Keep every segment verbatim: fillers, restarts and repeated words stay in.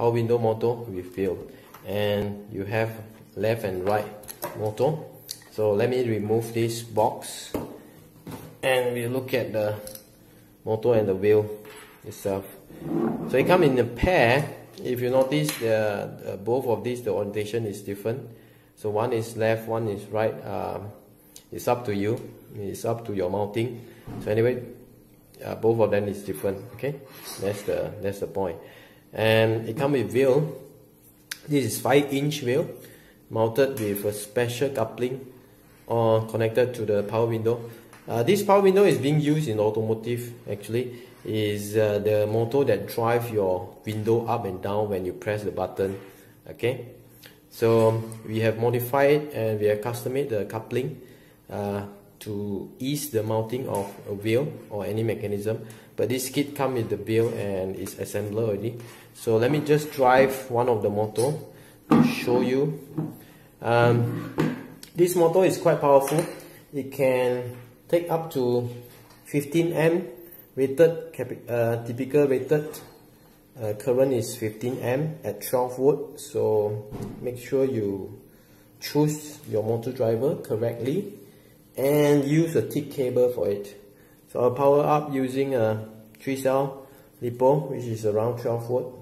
power window motor with wheel, and you have left and right motor. So let me remove this box and we look at the motor and the wheel itself. So it comes in a pair. If you notice, the, uh, both of these, the orientation is different. So one is left, one is right. Um, it's up to you. It's up to your mounting. So anyway, uh, both of them is different. Okay, that's the that's the point. And it comes with wheel. This is five inch wheel, mounted with a special coupling or connected to the power window. Uh, this power window is being used in automotive. Actually, is uh, the motor that drives your window up and down when you press the button. Okay, so we have modified and we have custom made the coupling uh, to ease the mounting of a wheel or any mechanism. But this kit comes with the wheel and is assembled already. So let me just drive one of the motor to show you. Um, this motor is quite powerful. It can take up to fifteen amp rated, uh, typical rated uh, current is fifteen amp at twelve volt. So make sure you choose your motor driver correctly and use a thick cable for it. So I'll power up using a three cell LiPo, which is around twelve volt.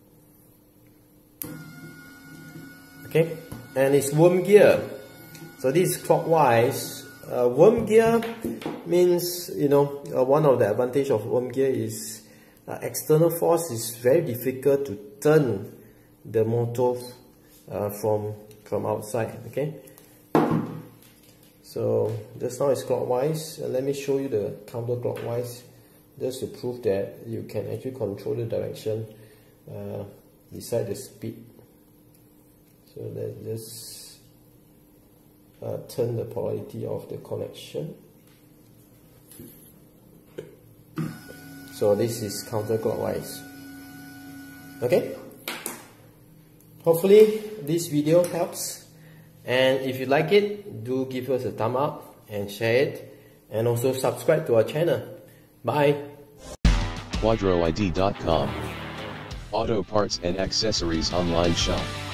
Okay, and it's worm gear. So this is clockwise. Uh, worm gear means, you know, uh, one of the advantage of worm gear is uh, external force is very difficult to turn the motor uh, from from outside. Okay, so just now it's clockwise. Uh, let me show you the counterclockwise, just to prove that you can actually control the direction, uh, decide the speed. So let's just uh, turn the polarity of the connection. So this is counterclockwise. Okay, hopefully this video helps, and if you like it, do give us a thumb up and share it, and also subscribe to our channel. Bye. Quadro I D dot com, Auto Parts and Accessories Online Shop.